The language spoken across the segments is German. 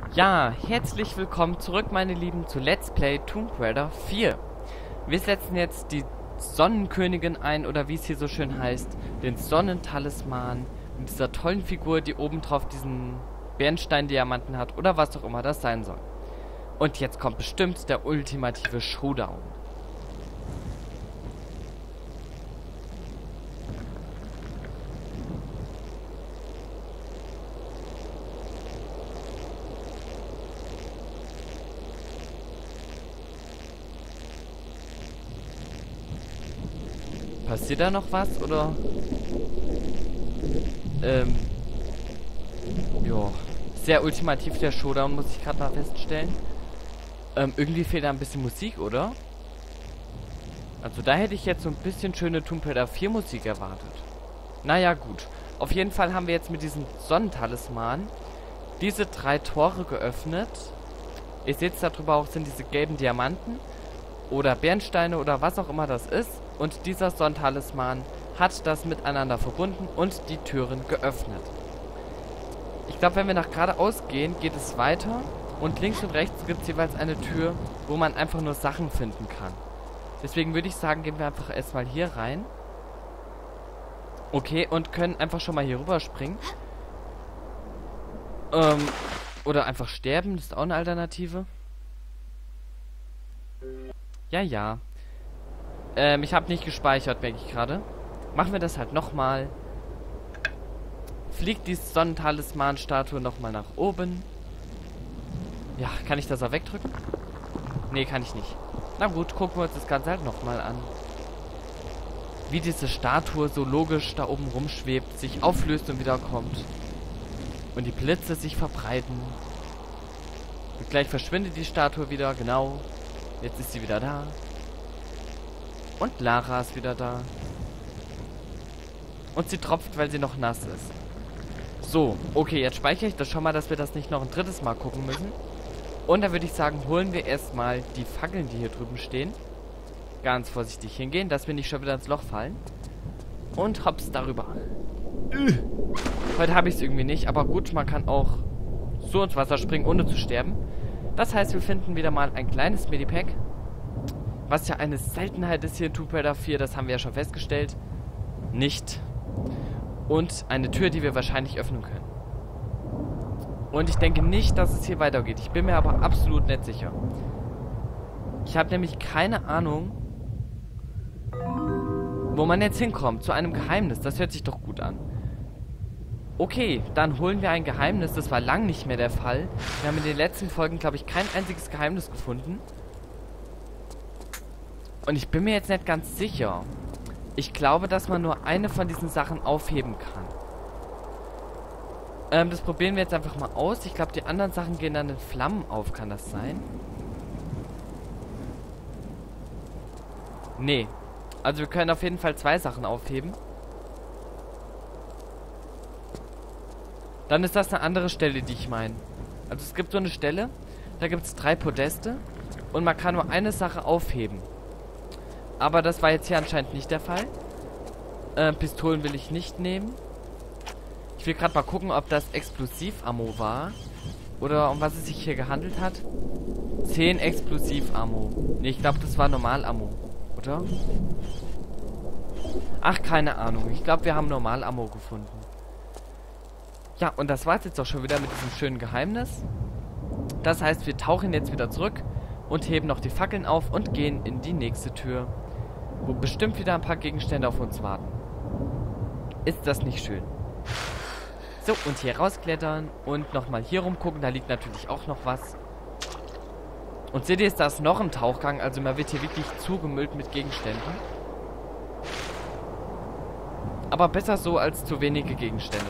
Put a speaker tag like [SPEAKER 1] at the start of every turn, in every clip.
[SPEAKER 1] Ja, herzlich willkommen zurück, meine Lieben, zu Let's Play Tomb Raider 4. Wir setzen jetzt die Sonnenkönigin ein, oder wie es hier so schön heißt, den Sonnentalisman mit dieser tollen Figur, die oben drauf diesen Bernstein-Diamanten hat, oder was auch immer das sein soll. Und jetzt kommt bestimmt der ultimative Showdown. Passiert da noch was, oder? Ja. Sehr ultimativ der Showdown, muss ich gerade mal feststellen. Irgendwie fehlt da ein bisschen Musik, oder? Also da hätte ich jetzt so ein bisschen schöne Tomb Raider 4 Musik erwartet. Naja, gut. Auf jeden Fall haben wir jetzt mit diesem Sonnentalisman diese 3 Tore geöffnet. Ihr seht es, darüber auch sind diese gelben Diamanten oder Bernsteine oder was auch immer das ist. Und dieser Sonnentalisman hat das miteinander verbunden und die Türen geöffnet. Ich glaube, wenn wir nach geradeaus gehen, geht es weiter. Und links und rechts gibt es jeweils eine Tür, wo man einfach nur Sachen finden kann. Deswegen würde ich sagen, gehen wir einfach erstmal hier rein. Okay, und können einfach schon mal hier rüber springen. Oder einfach sterben, das ist auch eine Alternative. Ja. Ich habe nicht gespeichert, merke ich gerade. Machen wir das halt nochmal. Fliegt die Sonnentalisman-Statue nochmal nach oben. Ja, kann ich das auch wegdrücken? Nee, kann ich nicht. Na gut, gucken wir uns das Ganze halt nochmal an. Wie diese Statue so logisch da oben rumschwebt, sich auflöst und wiederkommt. Und die Blitze sich verbreiten. Und gleich verschwindet die Statue wieder, genau. Jetzt ist sie wieder da. Und Lara ist wieder da. Und sie tropft, weil sie noch nass ist. So, okay, jetzt speichere ich das schon mal, dass wir das nicht noch ein drittes Mal gucken müssen. Und dann würde ich sagen, holen wir erstmal die Fackeln, die hier drüben stehen. Ganz vorsichtig hingehen, dass wir nicht schon wieder ins Loch fallen. Und hops darüber. Heute habe ich es irgendwie nicht, aber gut, man kann auch so ins Wasser springen, ohne zu sterben. Das heißt, wir finden wieder mal ein kleines Medipack. Was ja eine Seltenheit ist hier in Tomb Raider 4, das haben wir ja schon festgestellt. Nicht. Und eine Tür, die wir wahrscheinlich öffnen können. Und ich denke nicht, dass es hier weitergeht. Ich bin mir aber absolut nicht sicher. Ich habe nämlich keine Ahnung, wo man jetzt hinkommt. Zu einem Geheimnis. Das hört sich doch gut an. Okay, dann holen wir ein Geheimnis. Das war lang nicht mehr der Fall. Wir haben in den letzten Folgen, glaube ich, kein einziges Geheimnis gefunden. Und ich bin mir jetzt nicht ganz sicher. Ich glaube, dass man nur eine von diesen Sachen aufheben kann. Das probieren wir jetzt einfach mal aus. Ich glaube, die anderen Sachen gehen dann in Flammen auf. Kann das sein? Nee. Also wir können auf jeden Fall 2 Sachen aufheben. Dann ist das eine andere Stelle, die ich meine. Also es gibt so eine Stelle, da gibt es 3 Podeste und man kann nur eine Sache aufheben. Aber das war jetzt hier anscheinend nicht der Fall. Pistolen will ich nicht nehmen. Ich will gerade mal gucken, ob das Explosiv-Ammo war. Oder um was es sich hier gehandelt hat. 10 Explosiv-Ammo. Ne, ich glaube, das war Normal-Ammo. Oder? Ach, keine Ahnung. Ich glaube, wir haben Normal-Ammo gefunden. Ja, und das war's jetzt auch schon wieder mit diesem schönen Geheimnis. Das heißt, wir tauchen jetzt wieder zurück und heben noch die Fackeln auf und gehen in die nächste Tür, wo bestimmt wieder ein paar Gegenstände auf uns warten. Ist das nicht schön? So, und hier rausklettern und nochmal hier rumgucken. Da liegt natürlich auch noch was. Und seht ihr, ist das noch ein Tauchgang. Also man wird hier wirklich zugemüllt mit Gegenständen. Aber besser so als zu wenige Gegenstände.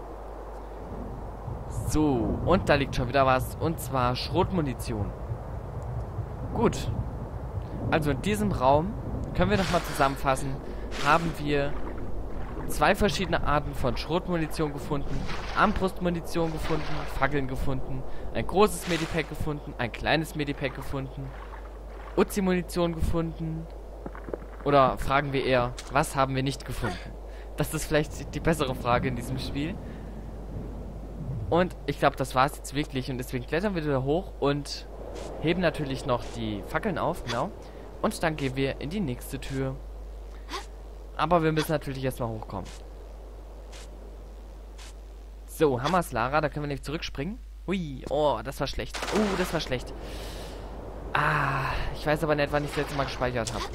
[SPEAKER 1] So, und da liegt schon wieder was. Und zwar Schrotmunition. Gut. Also in diesem Raum, können wir nochmal zusammenfassen, haben wir 2 verschiedene Arten von Schrotmunition gefunden, Armbrustmunition gefunden, Fackeln gefunden, ein großes Medipack gefunden, ein kleines Medipack gefunden, Uzi-Munition gefunden. Oder fragen wir eher, was haben wir nicht gefunden? Das ist vielleicht die bessere Frage in diesem Spiel. Und ich glaube, das war es jetzt wirklich. Und deswegen klettern wir wieder hoch und heben natürlich noch die Fackeln auf, genau. Und dann gehen wir in die nächste Tür. Aber wir müssen natürlich erstmal hochkommen. So, Hammers Lara, da können wir nicht zurückspringen. Hui, oh, das war schlecht. Das war schlecht. Ah, ich weiß aber nicht, wann ich das letzte Mal gespeichert habe.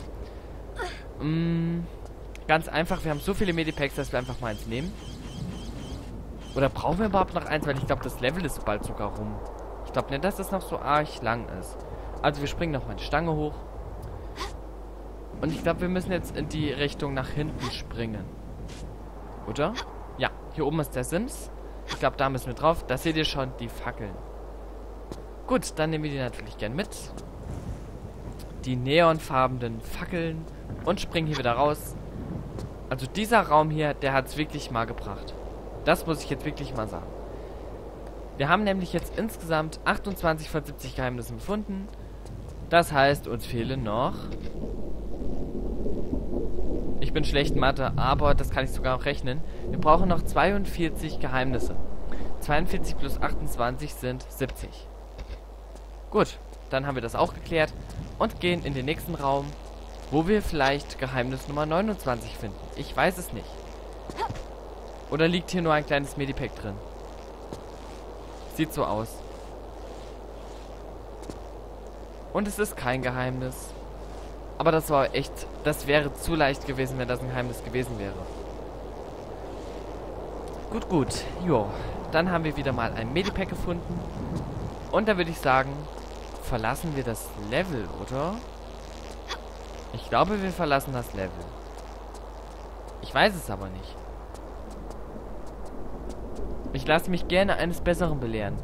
[SPEAKER 1] Ganz einfach, wir haben so viele Medipacks, dass wir einfach mal eins nehmen. Oder brauchen wir überhaupt noch eins? Weil ich glaube, das Level ist bald sogar rum. Ich glaube nicht, dass das noch so arg lang ist. Also wir springen nochmal die Stange hoch. Und ich glaube, wir müssen jetzt in die Richtung nach hinten springen. Oder? Ja, hier oben ist der Sims. Ich glaube, da müssen wir drauf. Da seht ihr schon die Fackeln. Gut, dann nehmen wir die natürlich gern mit. Die neonfarbenen Fackeln. Und springen hier wieder raus. Also dieser Raum hier, der hat es wirklich mal gebracht. Das muss ich jetzt wirklich mal sagen. Wir haben nämlich jetzt insgesamt 28 von 70 Geheimnissen gefunden. Das heißt, uns fehlen noch... Ich bin schlecht in Mathe, aber das kann ich sogar auch rechnen. Wir brauchen noch 42 Geheimnisse. 42 plus 28 sind 70. Gut, dann haben wir das auch geklärt und gehen in den nächsten Raum, wo wir vielleicht Geheimnis Nummer 29 finden. Ich weiß es nicht. Oder liegt hier nur ein kleines Medipack drin? Sieht so aus. Und es ist kein Geheimnis. Aber das war echt... Das wäre zu leicht gewesen, wenn das ein Geheimnis gewesen wäre. Gut, gut. Jo. Dann haben wir wieder mal ein Medipack gefunden. Und da würde ich sagen, verlassen wir das Level, oder? Ich glaube, wir verlassen das Level. Ich weiß es aber nicht. Ich lasse mich gerne eines Besseren belehren.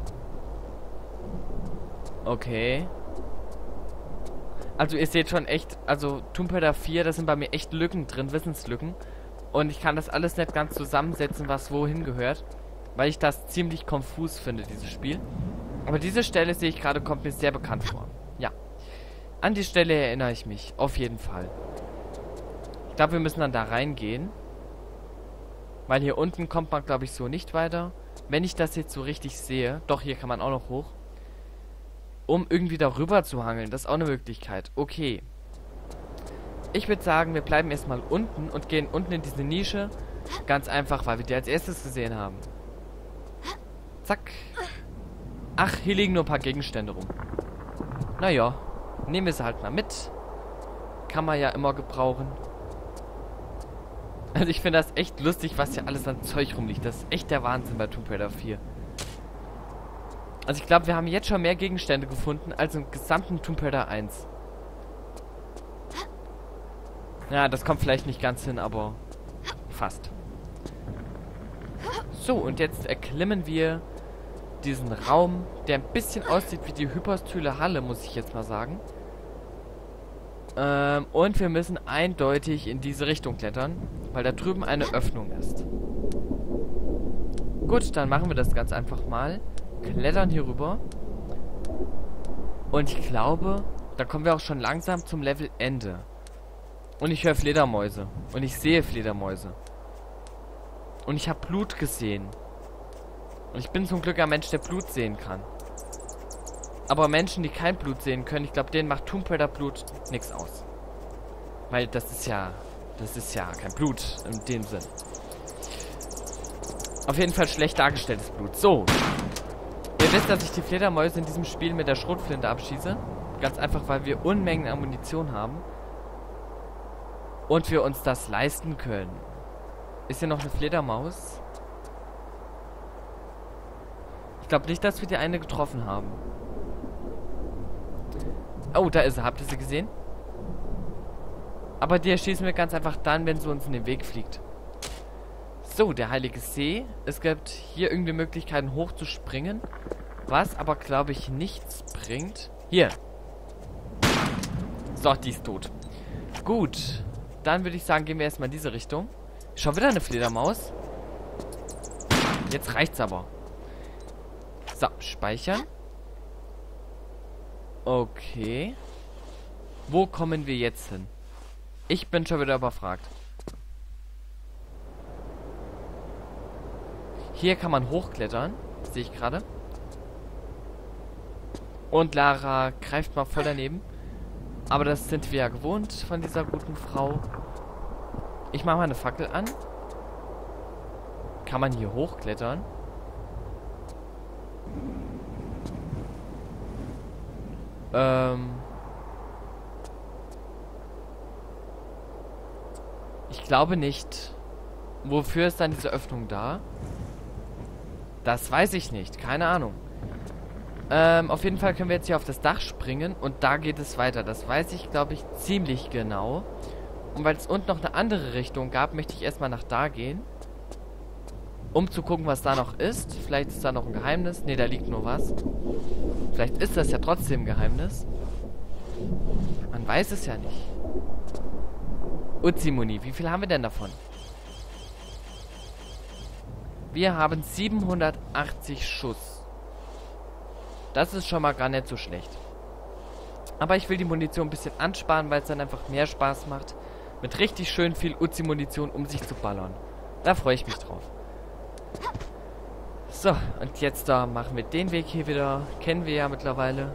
[SPEAKER 1] Okay. Also ihr seht schon echt, also Tomb Raider 4, da sind bei mir echt Lücken drin, Wissenslücken. Und ich kann das alles nicht ganz zusammensetzen, was wohin gehört. Weil ich das ziemlich konfus finde, dieses Spiel. Aber diese Stelle, sehe ich gerade, kommt mir sehr bekannt vor. Ja. An die Stelle erinnere ich mich, auf jeden Fall. Ich glaube, wir müssen dann da reingehen. Weil hier unten kommt man, glaube ich, so nicht weiter. Wenn ich das jetzt so richtig sehe. Doch, hier kann man auch noch hoch. Um irgendwie darüber zu hangeln. Das ist auch eine Möglichkeit. Okay. Ich würde sagen, wir bleiben erstmal unten und gehen unten in diese Nische. Ganz einfach, weil wir die als erstes gesehen haben. Zack. Ach, hier liegen nur ein paar Gegenstände rum. Naja, nehmen wir sie halt mal mit. Kann man ja immer gebrauchen. Also ich finde das echt lustig, was hier alles an Zeug rumliegt. Das ist echt der Wahnsinn bei Tomb Raider 4. Also ich glaube, wir haben jetzt schon mehr Gegenstände gefunden als im gesamten Tomb Raider 1. Ja, das kommt vielleicht nicht ganz hin, aber fast. So, und jetzt erklimmen wir diesen Raum, der ein bisschen aussieht wie die hyperstyle Halle, muss ich jetzt mal sagen. Und wir müssen eindeutig in diese Richtung klettern, weil da drüben eine Öffnung ist. Gut, dann machen wir das ganz einfach mal. Klettern hier rüber. Und ich glaube, da kommen wir auch schon langsam zum Levelende. Und ich höre Fledermäuse. Und ich sehe Fledermäuse. Und ich habe Blut gesehen. Und ich bin zum Glück ein Mensch, der Blut sehen kann. Aber Menschen, die kein Blut sehen können, ich glaube, denen macht Tomb Raider Blut nichts aus. Weil das ist ja kein Blut in dem Sinn. Auf jeden Fall schlecht dargestelltes Blut. So. Ihr wisst, dass ich die Fledermäuse in diesem Spiel mit der Schrotflinte abschieße. Ganz einfach, weil wir Unmengen an Munition haben. Und wir uns das leisten können. Ist hier noch eine Fledermaus? Ich glaube nicht, dass wir die eine getroffen haben. Oh, da ist sie. Habt ihr sie gesehen? Aber die erschießen wir ganz einfach dann, wenn sie uns in den Weg fliegt. So, der Heilige See. Es gibt hier irgendwie Möglichkeiten hochzuspringen. Was aber, glaube ich, nichts bringt. Hier. So, die ist tot. Gut. Dann würde ich sagen, gehen wir erstmal in diese Richtung. Schon wieder eine Fledermaus. Jetzt reicht's aber. So, speichern. Okay. Wo kommen wir jetzt hin? Ich bin schon wieder überfragt. Hier kann man hochklettern. Sehe ich gerade. Und Lara greift mal voll daneben. Aber das sind wir ja gewohnt von dieser guten Frau. Ich mache mal eine Fackel an. Kann man hier hochklettern? Ich glaube nicht. Wofür ist dann diese Öffnung da? Das weiß ich nicht. Keine Ahnung. Auf jeden Fall können wir jetzt hier auf das Dach springen und da geht es weiter. Das weiß ich, glaube ich, ziemlich genau. Und weil es unten noch eine andere Richtung gab, möchte ich erstmal nach da gehen. Um zu gucken, was da noch ist. Vielleicht ist da noch ein Geheimnis. Ne, da liegt nur was. Vielleicht ist das ja trotzdem ein Geheimnis. Man weiß es ja nicht. Uzi-Muni, wie viel haben wir denn davon? Wir haben 780 Schuss. Das ist schon mal gar nicht so schlecht. Aber ich will die Munition ein bisschen ansparen, weil es dann einfach mehr Spaß macht. Mit richtig schön viel Uzi-Munition, um sich zu ballern. Da freue ich mich drauf. So, und jetzt da machen wir den Weg hier wieder. Kennen wir ja mittlerweile.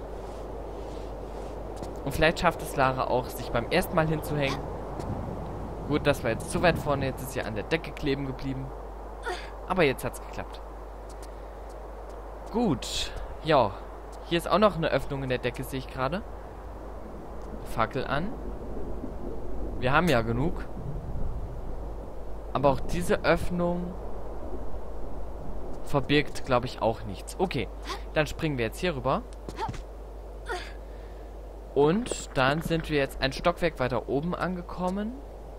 [SPEAKER 1] Und vielleicht schafft es Lara auch, sich beim ersten Mal hinzuhängen. Gut, das war jetzt zu weit vorne. Jetzt ist sie an der Decke kleben geblieben. Aber jetzt hat's geklappt. Gut. Ja. Hier ist auch noch eine Öffnung in der Decke, sehe ich gerade. Fackel an. Wir haben ja genug. Aber auch diese Öffnung verbirgt, glaube ich, auch nichts. Okay, dann springen wir jetzt hier rüber. Und dann sind wir jetzt ein Stockwerk weiter oben angekommen.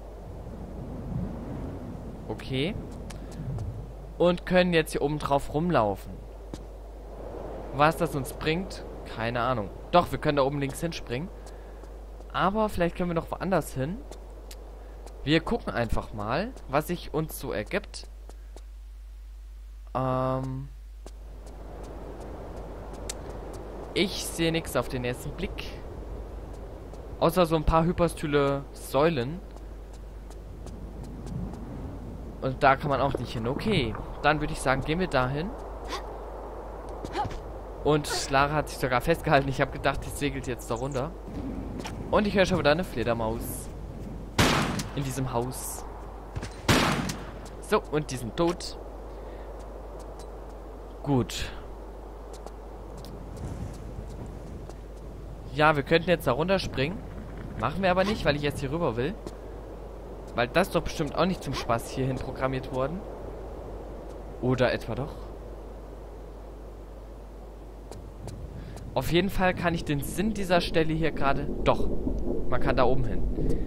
[SPEAKER 1] Okay. Und können jetzt hier oben drauf rumlaufen. Was das uns bringt, keine Ahnung. Doch, wir können da oben links hinspringen. Aber vielleicht können wir noch woanders hin. Wir gucken einfach mal, was sich uns so ergibt. Ich sehe nichts auf den ersten Blick. Außer so ein paar hyperstyle Säulen. Und da kann man auch nicht hin. Okay, dann würde ich sagen, gehen wir dahin. Und Lara hat sich sogar festgehalten. Ich habe gedacht, die segelt jetzt da runter. Und ich höre schon wieder eine Fledermaus. In diesem Haus. So, und die sind tot. Gut. Ja, wir könnten jetzt da runterspringen. Machen wir aber nicht, weil ich jetzt hier rüber will. Weil das ist doch bestimmt auch nicht zum Spaß hierhin programmiert worden. Oder etwa doch? Auf jeden Fall kann ich den Sinn dieser Stelle hier gerade... Doch, man kann da oben hin.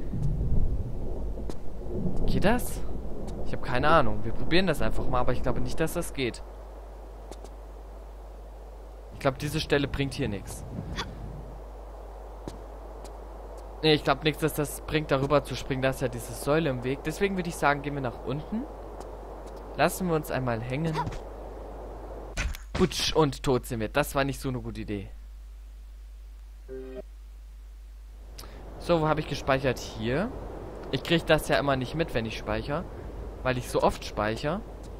[SPEAKER 1] Geht das? Ich habe keine Ahnung. Wir probieren das einfach mal, aber ich glaube nicht, dass das geht. Ich glaube, diese Stelle bringt hier nichts. Nee, ich glaube nichts, dass das bringt, darüber zu springen. Da ist ja diese Säule im Weg. Deswegen würde ich sagen, gehen wir nach unten. Lassen wir uns einmal hängen. Putsch, und tot sind wir. Das war nicht so eine gute Idee. So, wo habe ich gespeichert? Hier. Ich kriege das ja immer nicht mit, wenn ich speichere. Weil ich so oft speichere.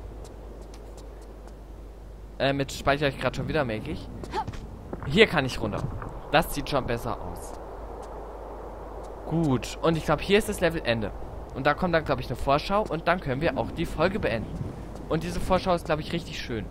[SPEAKER 1] Mit speichere ich gerade schon wieder, merke ich. Hier kann ich runter. Das sieht schon besser aus. Gut. Und ich glaube, hier ist das Levelende. Und da kommt dann, glaube ich, eine Vorschau. Und dann können wir auch die Folge beenden. Und diese Vorschau ist, glaube ich, richtig schön.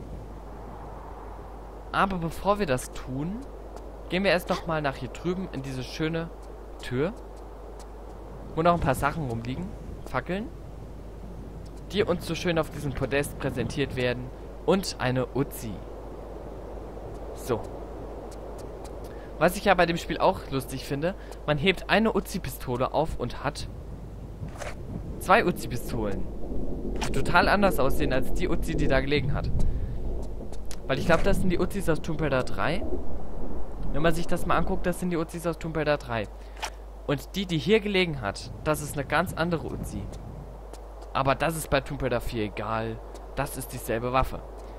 [SPEAKER 1] Aber bevor wir das tun, gehen wir erst noch mal nach hier drüben in diese schöne Tür. Wo noch ein paar Sachen rumliegen. Fackeln. Die uns so schön auf diesem Podest präsentiert werden. Und eine Uzi. So. Was ich ja bei dem Spiel auch lustig finde, man hebt eine Uzi-Pistole auf und hat 2 Uzi-Pistolen. Die total anders aussehen als die Uzi, die da gelegen hat. Weil ich glaube, das sind die Uzis aus Tomb Raider 3. Wenn man sich das mal anguckt, das sind die Uzis aus Tomb Raider 3. Und die hier gelegen hat, das ist eine ganz andere Uzi. Aber das ist bei Tomb Raider 4 egal. Das ist dieselbe Waffe.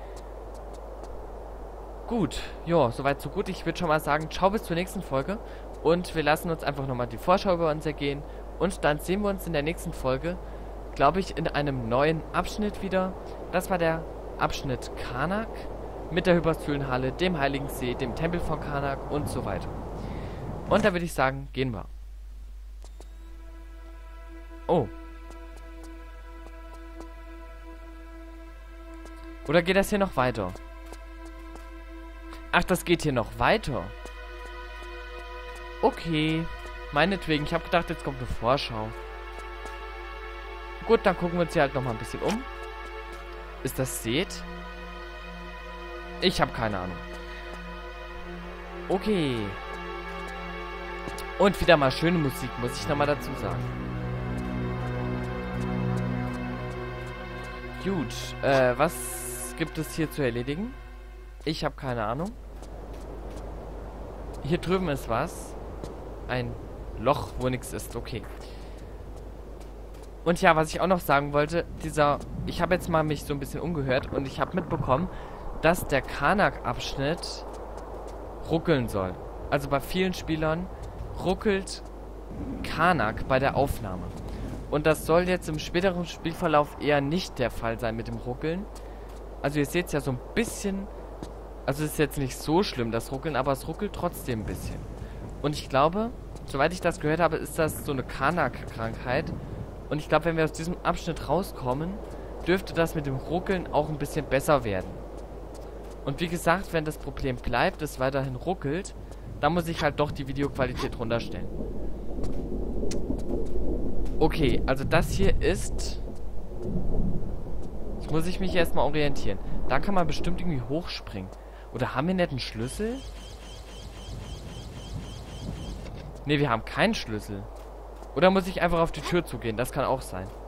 [SPEAKER 1] Gut, ja, soweit so gut. Ich würde schon mal sagen, ciao bis zur nächsten Folge. Und wir lassen uns einfach nochmal die Vorschau über uns ergehen. Und dann sehen wir uns in der nächsten Folge, glaube ich, in einem neuen Abschnitt wieder. Das war der Abschnitt Karnak. mit der Hyperszylenhalle, dem Heiligen See, dem Tempel von Karnak und so weiter. Und da würde ich sagen, gehen wir. Oh. Oder geht das hier noch weiter? Ach, das geht hier noch weiter. Okay. Meinetwegen, ich habe gedacht, jetzt kommt eine Vorschau. Gut, dann gucken wir uns hier halt nochmal ein bisschen um. Ist das Seth? Ich habe keine Ahnung. Okay. Und wieder mal schöne Musik, muss ich nochmal dazu sagen. Gut, was gibt es hier zu erledigen? Ich habe keine Ahnung. Hier drüben ist was. Ein Loch, wo nichts ist, okay. Und ja, was ich auch noch sagen wollte, ich habe jetzt mal mich so ein bisschen umgehört und ich habe mitbekommen, dass der Karnak-Abschnitt ruckeln soll. Also bei vielen Spielern ruckelt Karnak bei der Aufnahme. Und das soll jetzt im späteren Spielverlauf eher nicht der Fall sein mit dem Ruckeln. Also ihr seht es ja so ein bisschen, also es ist jetzt nicht so schlimm, das Ruckeln, aber es ruckelt trotzdem ein bisschen. Und ich glaube, soweit ich das gehört habe, ist das so eine Karnak-Krankheit. Und ich glaube, wenn wir aus diesem Abschnitt rauskommen, dürfte das mit dem Ruckeln auch ein bisschen besser werden. Und wie gesagt, wenn das Problem bleibt, es weiterhin ruckelt, dann muss ich halt doch die Videoqualität runterstellen. Okay, also das hier ist... Jetzt muss ich mich erstmal orientieren. Da kann man bestimmt irgendwie hochspringen. Oder haben wir nicht einen Schlüssel? Ne, wir haben keinen Schlüssel. Oder muss ich einfach auf die Tür zugehen? Das kann auch sein.